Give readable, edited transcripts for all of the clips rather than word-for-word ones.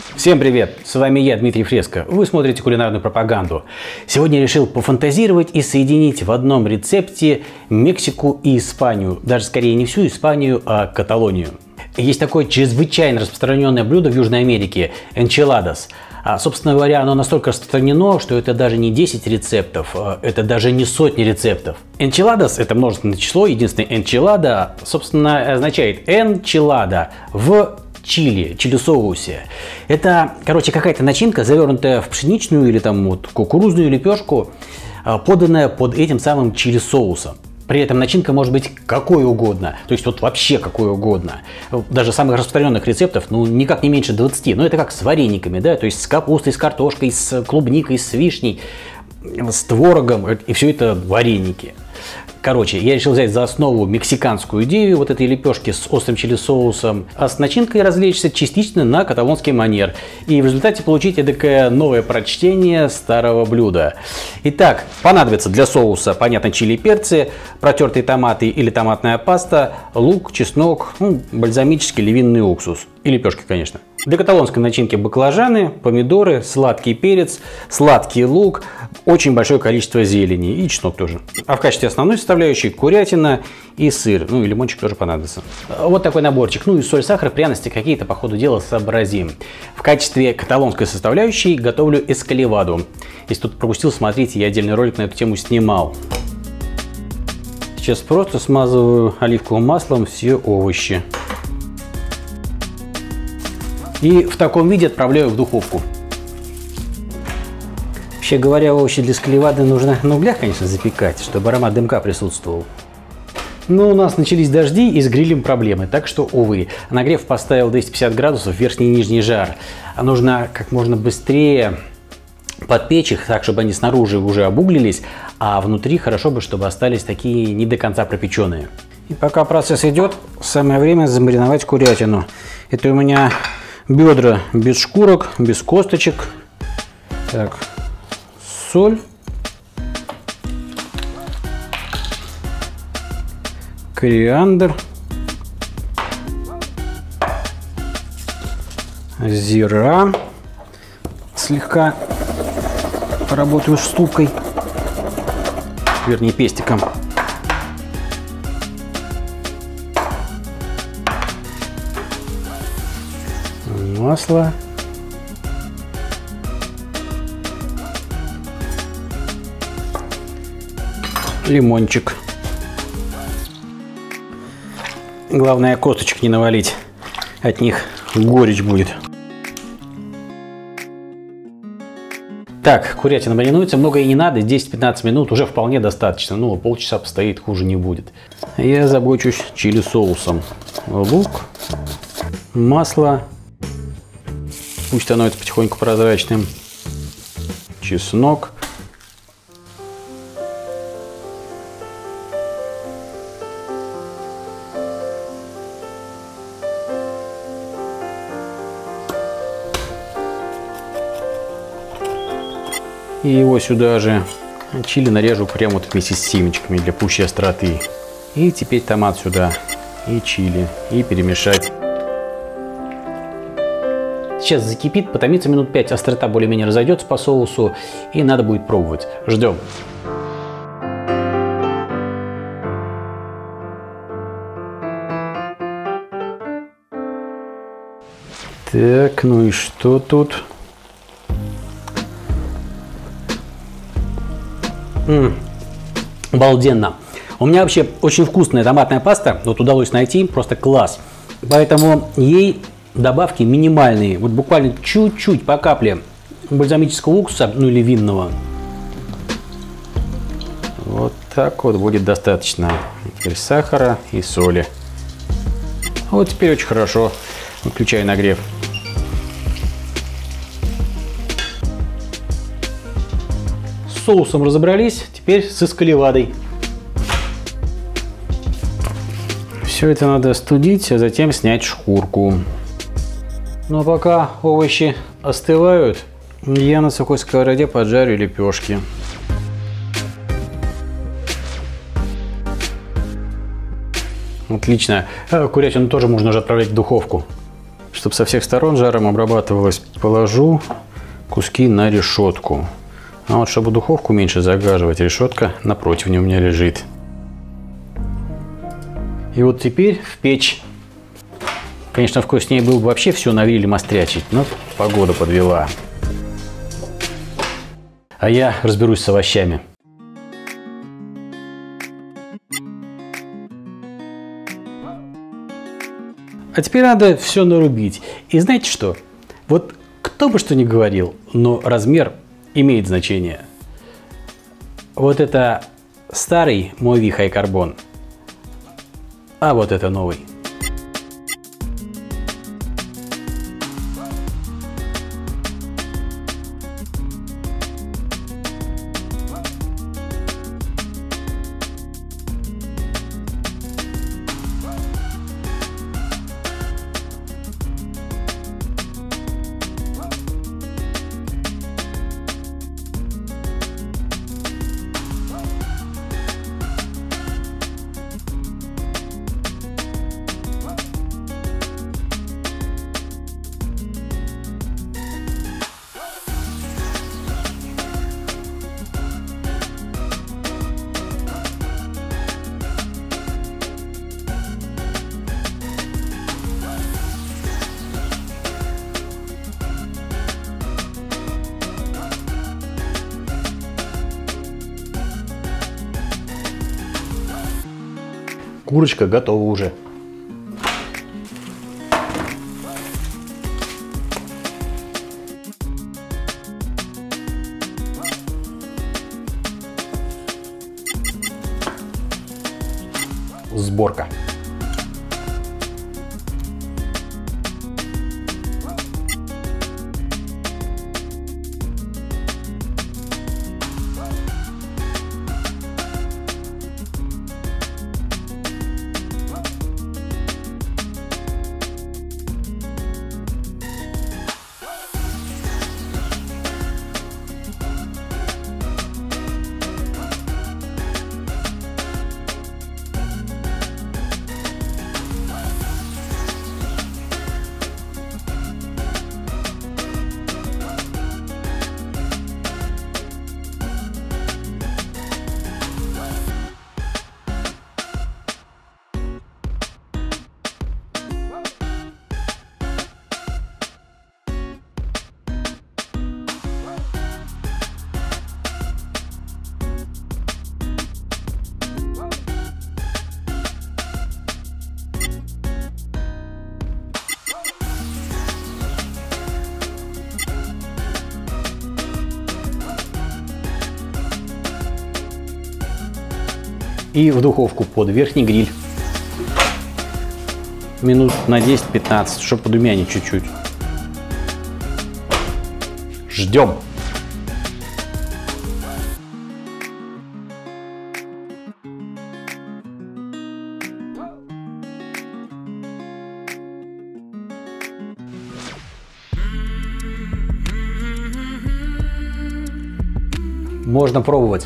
Всем привет! С вами я, Дмитрий Фреско. Вы смотрите кулинарную пропаганду. Сегодня я решил пофантазировать и соединить в одном рецепте Мексику и Испанию. Даже скорее не всю Испанию, а Каталонию. Есть такое чрезвычайно распространенное блюдо в Южной Америке – энчиладос. Собственно говоря, оно настолько распространено, что это даже не 10 рецептов, это даже не сотни рецептов. Энчиладос – это множественное число, единственное энчилада, собственно, означает энчилада в чили-соусе. Это, короче, какая-то начинка, завернутая в пшеничную или там вот кукурузную лепешку, поданная под этим самым чили-соусом. При этом начинка может быть какой угодно, то есть вот вообще какой угодно. Даже самых распространенных рецептов, ну, никак не меньше 20. Но это как с варениками, да, то есть с капустой, с картошкой, с клубникой, с вишней, с творогом, и все это вареники. Короче, я решил взять за основу мексиканскую идею вот этой лепешки с острым чили-соусом, а с начинкой развлечься частично на каталонский манер. И в результате получить эдакое новое прочтение старого блюда. Итак, понадобится для соуса, понятно, чили и перцы, протертые томаты или томатная паста, лук, чеснок, бальзамический или винный уксус. И лепешки, конечно. Для каталонской начинки баклажаны, помидоры, сладкий перец, сладкий лук, очень большое количество зелени и чеснок тоже. А в качестве основной составляющей курятина и сыр. Ну и лимончик тоже понадобится. Вот такой наборчик. Ну и соль, сахар, пряности какие-то по ходу дела сообразим. В качестве каталонской составляющей готовлю эскаливаду. Если тут пропустил, смотрите, я отдельный ролик на эту тему снимал. Сейчас просто смазываю оливковым маслом все овощи. И в таком виде отправляю в духовку. Вообще говоря, овощи для эскаливады нужно на углях, конечно, запекать, чтобы аромат дымка присутствовал. Но у нас начались дожди и с грилем проблемы, так что, увы. Нагрев поставил 250 градусов, верхний и нижний жар. А нужно как можно быстрее подпечь их, так, чтобы они снаружи уже обуглились, а внутри хорошо бы, чтобы остались такие не до конца пропеченные. И пока процесс идет, самое время замариновать курятину. Это у меня бедра без шкурок, без косточек. Так, соль, кориандр, зира. Слегка поработаю ступкой, вернее пестиком. Масло. Лимончик. Главное, косточек не навалить. От них горечь будет. Так, курятина маринуется. Много и не надо. 10-15 минут уже вполне достаточно. Ну, полчаса постоит, хуже не будет. Я забочусь чили-соусом. Лук, масло. Пусть становится потихоньку прозрачным. Чеснок. И его сюда же. Чили нарежу прямо вот вместе с семечками для пущей остроты. И теперь томат сюда. И чили. И перемешать. Сейчас закипит, потомится минут 5, острота более-менее разойдется по соусу, и надо будет пробовать. Ждем. Так, ну и что тут? Обалденно. У меня вообще очень вкусная томатная паста, вот удалось найти, просто класс. Поэтому ей добавки минимальные, вот буквально чуть-чуть по капле бальзамического уксуса, ну или винного. Вот так вот будет достаточно. Теперь сахара и соли. Вот теперь очень хорошо. Выключаю нагрев. С соусом разобрались, теперь с эскаливадой. Все это надо остудить, а затем снять шкурку. Но пока овощи остывают, я на сухой сковороде поджарю лепешки. Отлично. Курятину тоже можно уже отправлять в духовку. чтобы со всех сторон жаром обрабатывалось, положу куски на решетку. А вот чтобы духовку меньше загаживать, решетка напротив у меня лежит. И вот теперь в печь. Конечно, вкуснее было бы вообще все на гриле мострячить, но погода подвела. А я разберусь с овощами. А теперь надо все нарубить. И знаете что? Вот кто бы что ни говорил, но размер имеет значение. Вот это старый Mowi High Carbon, а вот это новый. Курочка готова уже. Сборка. И в духовку под верхний гриль. Минут на 10-15, чтобы подрумянить чуть-чуть. Ждем. Можно пробовать.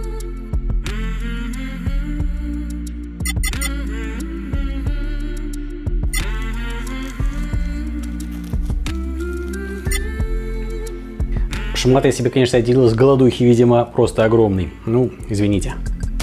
Шмат я себе, конечно, отделил с голодухи, видимо, просто огромный. Ну, извините.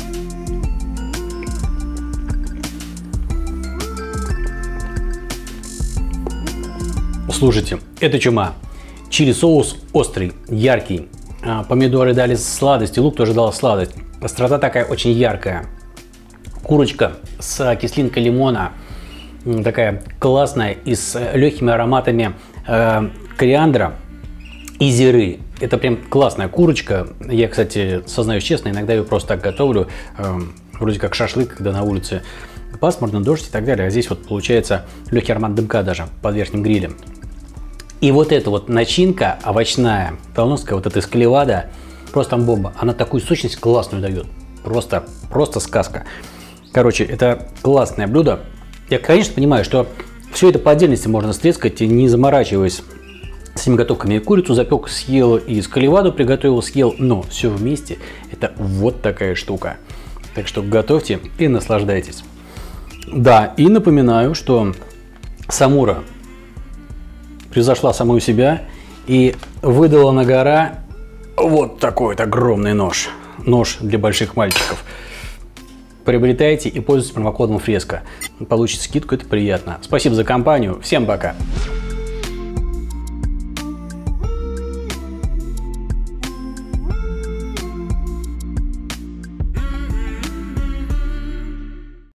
Слушайте, это чума. Чили соус острый, яркий. Помидоры дали сладость, и лук тоже дал сладость. Острота такая очень яркая. Курочка с кислинкой лимона. Такая классная и с легкими ароматами кориандра и зиры. Это прям классная курочка. Я, кстати, сознаюсь честно, иногда ее просто так готовлю. Вроде как шашлык, когда на улице пасмурно, дождь и так далее. А здесь вот получается легкий аромат дымка даже под верхним грилем. И вот эта вот начинка овощная, талонская, вот эта эскаливада, просто там бомба. Она такую сочность классную дает. Просто сказка. Короче, это классное блюдо. Я, конечно, понимаю, что все это по отдельности можно стрескать, не заморачиваясь с этими готовками. Я курицу запек, съел, и эскаливаду приготовил, съел. Но все вместе это вот такая штука. Так что готовьте и наслаждайтесь. Да, и напоминаю, что Самура превзошла саму себя и выдала на гора вот такой вот огромный нож. Нож для больших мальчиков. Приобретайте и пользуйтесь промокодом Фреска. Получите скидку, это приятно. Спасибо за компанию. Всем пока.